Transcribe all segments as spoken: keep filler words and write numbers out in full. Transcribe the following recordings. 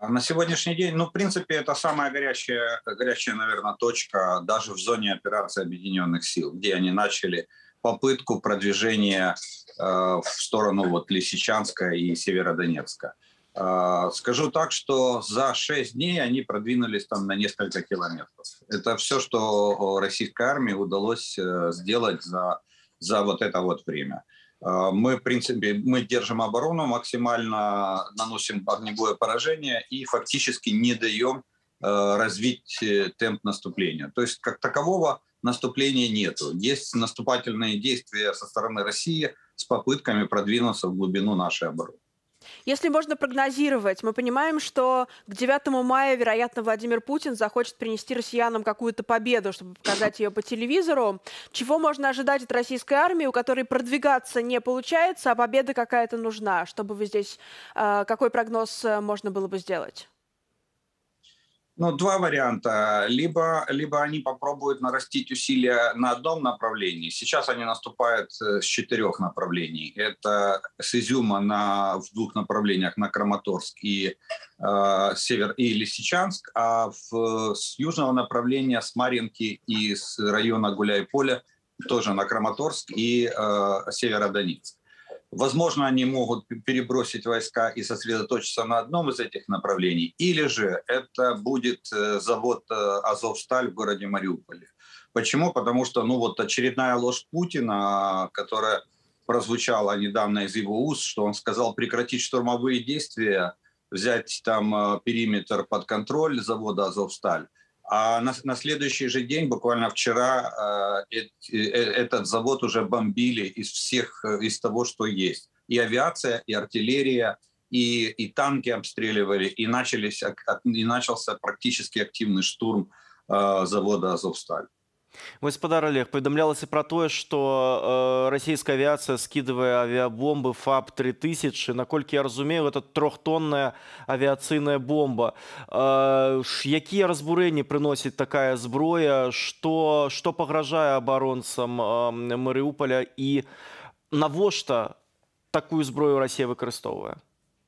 На сегодняшний день, ну, в принципе, это самая горячая, горячая, наверное, точка даже в зоне операции Объединенных сил, где они начали попытку продвижения э, в сторону вот Лисичанска и Северодонецка. Э, скажу так, что за шесть дней они продвинулись там на несколько километров. Это все, что российской армии удалось э, сделать за, за вот это вот время. Мы, в принципе, мы держим оборону, максимально наносим огневое поражение и фактически не даем э, развить темп наступления. То есть как такового наступления нету. Есть наступательные действия со стороны России с попытками продвинуться в глубину нашей обороны. Если можно прогнозировать, мы понимаем, что к девятому мая, вероятно, Владимир Путин захочет принести россиянам какую-то победу, чтобы показать ее по телевизору. Чего можно ожидать от российской армии, у которой продвигаться не получается, а победа какая-то нужна? Чтобы вы здесь, какой прогноз можно было бы сделать? Ну, два варианта. Либо, либо они попробуют нарастить усилия на одном направлении. Сейчас они наступают с четырех направлений. Это с Изюма на, в двух направлениях, на Краматорск и э, Север и Лисичанск, а в, с южного направления, с Марьинки и с района Гуляй-Поля тоже на Краматорск и э, Северодонецк. Возможно, они могут перебросить войска и сосредоточиться на одном из этих направлений, или же это будет завод «Азовсталь» в городе Мариуполе. Почему? Потому что ну, вот очередная ложь Путина, которая прозвучала недавно из его уст, что он сказал прекратить штурмовые действия, взять там периметр под контроль завода «Азовсталь». А на, на следующий же день, буквально вчера, э, э, этот завод уже бомбили из всех, из того, что есть. И авиация, и артиллерия, и, и танки обстреливали, и, начались, и начался практически активный штурм э, завода «Азовсталь». Гаспадар Олег, паведамлялася пра тое, што э, расійская авіяцыя скідывае авіабомбы ФАБ тры тысячы. Наколькі я разумею, это трохтонная авіяцыйная бомба. Э, якія разбурэнні прыносіць такая зброя, што, што пагражае абаронцам э, Марыуполя і навошта такую зброю Расія выкарыстоўвае?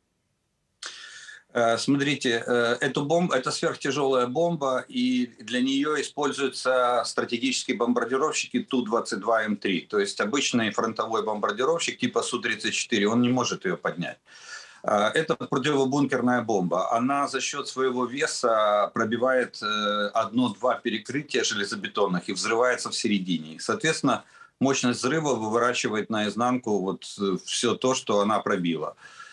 Смотрите, эту бомбу, это сверхтяжелая бомба, и для нее используются стратегические бомбардировщики Ту двадцать два М три. То есть обычный фронтовой бомбардировщик типа Су тридцать четыре, он не может ее поднять. Это противобункерная бомба. Она за счет своего веса пробивает одно-два перекрытия железобетонных и взрывается в середине. Соответственно, мощность взрыва выворачивает наизнанку вот все то, что она пробила.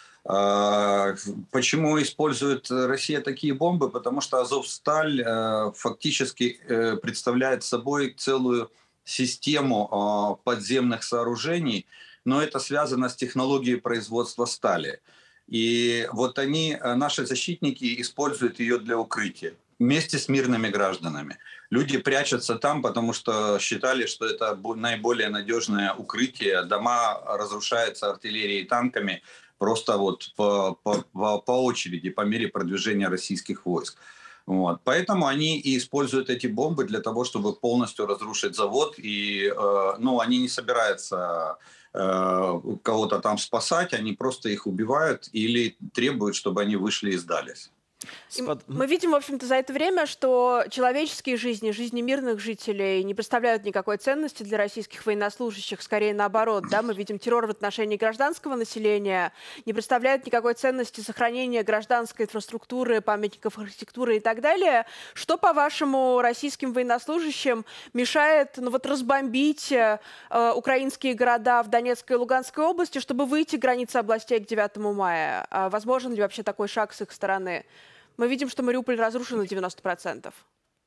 Почему использует Россия такие бомбы? Потому что «Азовсталь» фактически представляет собой целую систему подземных сооружений, но это связано с технологией производства стали. И вот они, наши защитники, используют ее для укрытия вместе с мирными гражданами. Люди прячутся там, потому что считали, что это наиболее надежное укрытие. Дома разрушаются артиллерией и танками просто вот по, по, по очереди, по мере продвижения российских войск. Вот. Поэтому они и используют эти бомбы для того, чтобы полностью разрушить завод. И э, ну, они не собираются э, кого-то там спасать, они просто их убивают или требуют, чтобы они вышли и сдались. Мы видим, в общем-то, за это время, что человеческие жизни, жизни мирных жителей не представляют никакой ценности для российских военнослужащих, скорее наоборот. Да? Мы видим террор в отношении гражданского населения, не представляют никакой ценности сохранения гражданской инфраструктуры, памятников архитектуры и так далее. Что, по-вашему, российским военнослужащим мешает ну, вот, разбомбить э, украинские города в Донецкой и Луганской области, чтобы выйти к границе областей к девятому мая? А возможен ли вообще такой шаг с их стороны? Мы видим, что Мариуполь разрушен на девяносто процентов.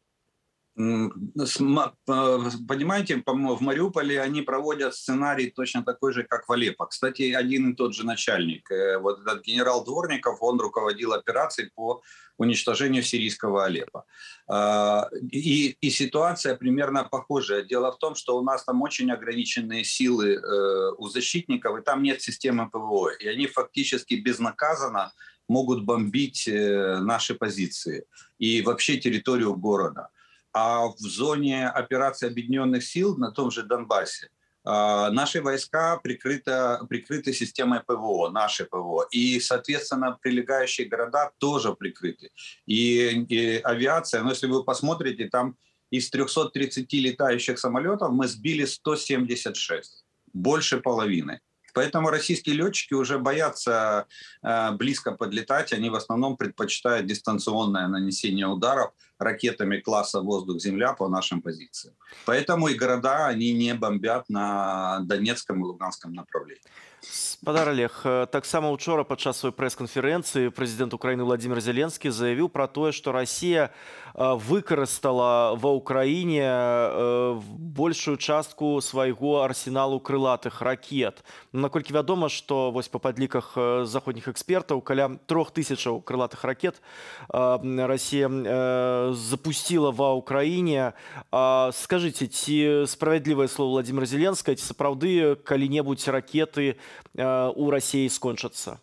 Понимаете, в Мариуполе они проводят сценарий точно такой же, как в Алеппо. Кстати, один и тот же начальник, вот этот генерал Дворников, он руководил операцией по уничтожению сирийского Алеппо. И, и ситуация примерно похожая. Дело в том, что у нас там очень ограниченные силы у защитников, и там нет системы ПВО. И они фактически безнаказанно могут бомбить наши позиции и вообще территорию города. А в зоне операции Объединенных сил на том же Донбассе Наши войска прикрыты, прикрыты системой ПВО, наши ПВО. И, соответственно, прилегающие города тоже прикрыты. И, и авиация, ну, если вы посмотрите, там из трёхсот тридцати летающих самолетов мы сбили сто семьдесят шесть. Больше половины. Поэтому российские летчики уже боятся э, близко подлетать. Они в основном предпочитают дистанционное нанесение ударов ракетами класса воздух-земля по нашим позициям. Поэтому и города они не бомбят на Донецком и Луганском направлении. Спадар Олег, таксама учора падчас сваёй прэс-канферэнцыі прэзідэнт Украіны Владимир Зеленскі заявіў пра тое, што Расія выкарыстала ва ўкраіне большую частку свайго арсеналу крылатых ракет. Наколькі вядома, што вось па падліках заходніх экспертаў каля трох тысячаў крылатых ракет Расія запустила ва ўкраіне. Скажыце, ці справядлівае слово Владимира Зеленскага, ці сапраўды калі-небудзь ракеты у России скончатся?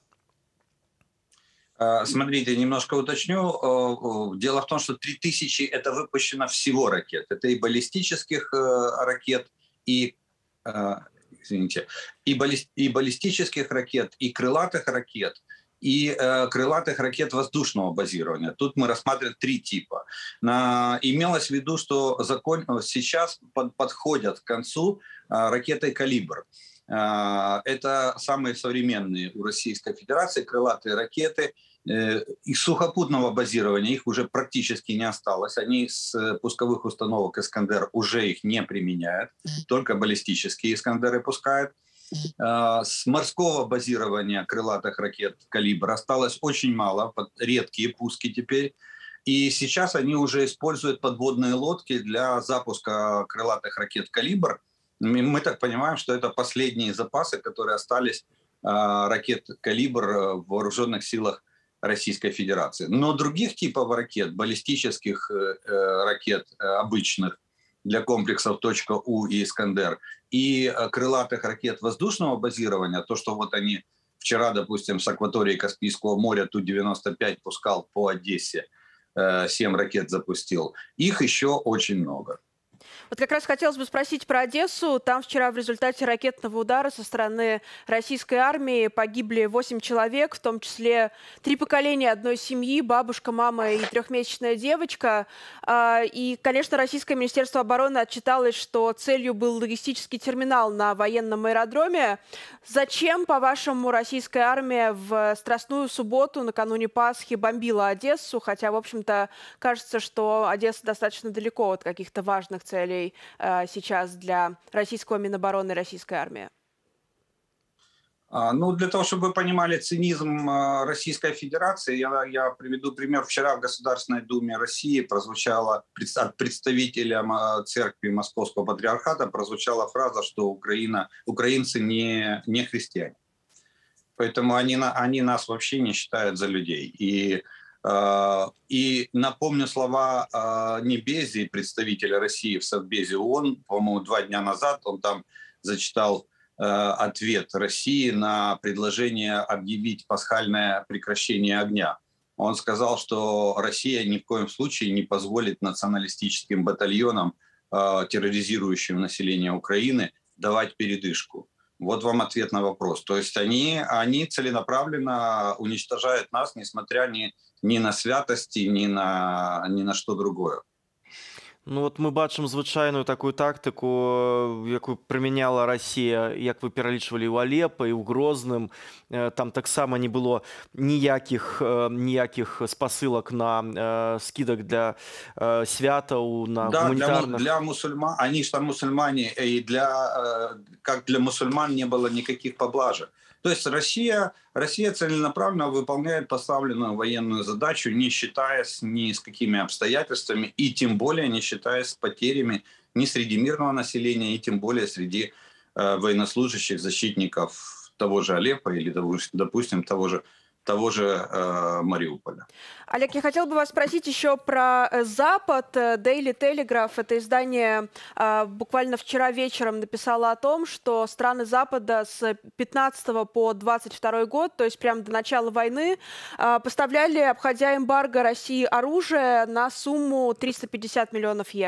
Смотрите, немножко уточню. Дело в том, что три тысячи это выпущено всего ракет. Это и баллистических ракет, и, извините, и, балли, и баллистических ракет, и крылатых ракет, и э, крылатых ракет воздушного базирования. Тут мы рассматриваем три типа. На, имелось в виду, что закон, сейчас под, подходят к концу э, ракеты «Калибр». Это самые современные у Российской Федерации крылатые ракеты. Из сухопутного базирования их уже практически не осталось. Они с пусковых установок «Искандер» уже их не применяют. Только баллистические «Искандеры» пускают. С морского базирования крылатых ракет «Калибр» осталось очень мало, редкие пуски теперь. И сейчас они уже используют подводные лодки для запуска крылатых ракет «Калибр». Мы так понимаем, что это последние запасы, которые остались э, ракет «Калибр» в вооруженных силах Российской Федерации. Но других типов ракет, баллистических э, ракет э, обычных для комплексов «У» и «Искандер», и э, крылатых ракет воздушного базирования, то, что вот они вчера, допустим, с акватории Каспийского моря Ту девяносто пять пускал по Одессе, э, семь ракет запустил, их еще очень много. Вот как раз хотелось бы спросить про Одессу. Там вчера в результате ракетного удара со стороны российской армии погибли восемь человек, в том числе три поколения одной семьи, бабушка, мама и трехмесячная девочка. И, конечно, Российское Министерство обороны отчиталось, что целью был логистический терминал на военном аэродроме. Зачем, по-вашему, российская армия в Страстную субботу накануне Пасхи бомбила Одессу? Хотя, в общем-то, кажется, что Одесса достаточно далеко от каких-то важных целей сейчас для российского Минобороны и российской армии? Ну, для того, чтобы вы понимали цинизм Российской Федерации, я, я приведу пример. Вчера в Государственной Думе России прозвучала от представителя церкви Московского Патриархата прозвучала фраза, что Украина, украинцы не, не христиане. Поэтому они, они нас вообще не считают за людей. И И напомню слова Небези, представителя России в Совбезе ООН, по-моему, два дня назад он там зачитал ответ России на предложение объявить пасхальное прекращение огня. Он сказал, что Россия ни в коем случае не позволит националистическим батальонам, терроризирующим население Украины, давать передышку. Вот вам ответ на вопрос. То есть они, они целенаправленно уничтожают нас, несмотря ни, ни на святости, ни на, ни на что другое. Ну от ми бачимо звичайну таку тактику, яку приміняла Росія, як ви перелічували, у Алеппо, і у Грозным. Там так само не було ніяких, ніяких спосилок на скидок для святов, на да, гуманитарных. Для, для мусульман, они же там мусульмане, и для, как для мусульман не было никаких поблажек. То есть Россия, Россия целенаправленно выполняет поставленную военную задачу, не считаясь ни с какими обстоятельствами, и тем более не считаясь с потерями ни среди мирного населения, и тем более среди э, военнослужащих, защитников того же Алеппо или, допустим, того же, того же э, Мариуполя. Олег, я хотела бы вас спросить еще про Запад. Daily Telegraph, это издание, буквально вчера вечером написало о том, что страны Запада с пятнадцатого по двадцать второй год, то есть прямо до начала войны, поставляли, обходя эмбарго России, оружие на сумму триста пятьдесят миллионов евро.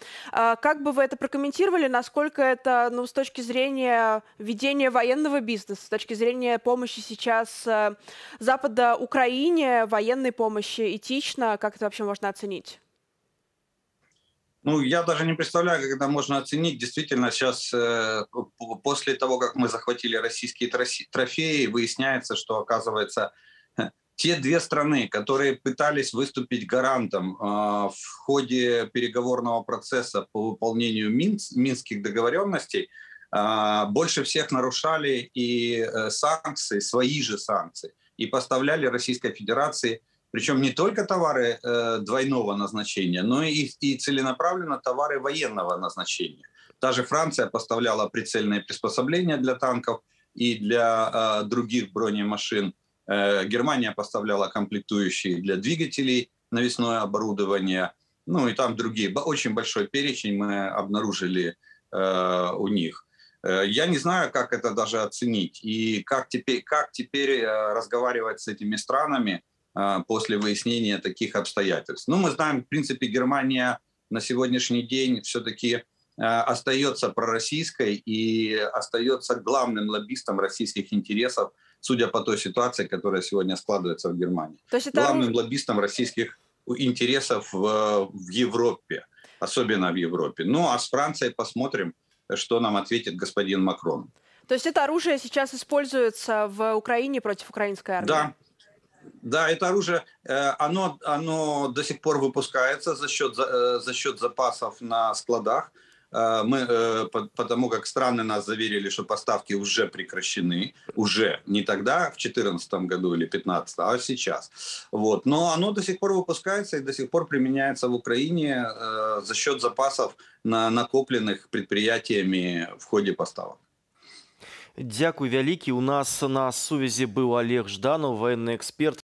А как бы вы это прокомментировали? Насколько это, ну, с точки зрения ведения военного бизнеса, с точки зрения помощи сейчас э, Запада Украине, военной помощи, этично? Как это вообще можно оценить? Ну, я даже не представляю, как это можно оценить. Действительно, сейчас, э, после того, как мы захватили российские трофеи, выясняется, что, оказывается, те две страны, которые пытались выступить гарантом э, в ходе переговорного процесса по выполнению Минс, минских договоренностей, э, больше всех нарушали и э, санкции, свои же санкции, и поставляли Российской Федерации, причем не только товары э, двойного назначения, но и, и целенаправленно товары военного назначения. Та же Франция поставляла прицельные приспособления для танков и для э, других бронемашин. Э, Германия поставляла комплектующие для двигателей, навесное оборудование. Ну и там другие. Очень большой перечень мы обнаружили э, у них. Э, я не знаю, как это даже оценить. И как теперь, как теперь э, разговаривать с этими странами после выяснения таких обстоятельств. Ну, мы знаем, в принципе, Германия на сегодняшний день все-таки остается пророссийской и остается главным лоббистом российских интересов, судя по той ситуации, которая сегодня складывается в Германии. То есть это главным оружие... лоббистом российских интересов в, в Европе, особенно в Европе. Ну, а с Францией посмотрим, что нам ответит господин Макрон. То есть это оружие сейчас используется в Украине против украинской армии? Да. Да, это оружие, оно, оно до сих пор выпускается за счет, за счет запасов на складах. Мы, потому как страны нас заверили, что поставки уже прекращены, уже не тогда, в две тысячи четырнадцатом году или две тысячи пятнадцатом, а сейчас. Вот. Но оно до сих пор выпускается и до сих пор применяется в Украине за счет запасов, накопленных предприятиями в ходе поставок. Дякую вялікі. У нас на сувязі быў Олег Жданов, военный эксперт.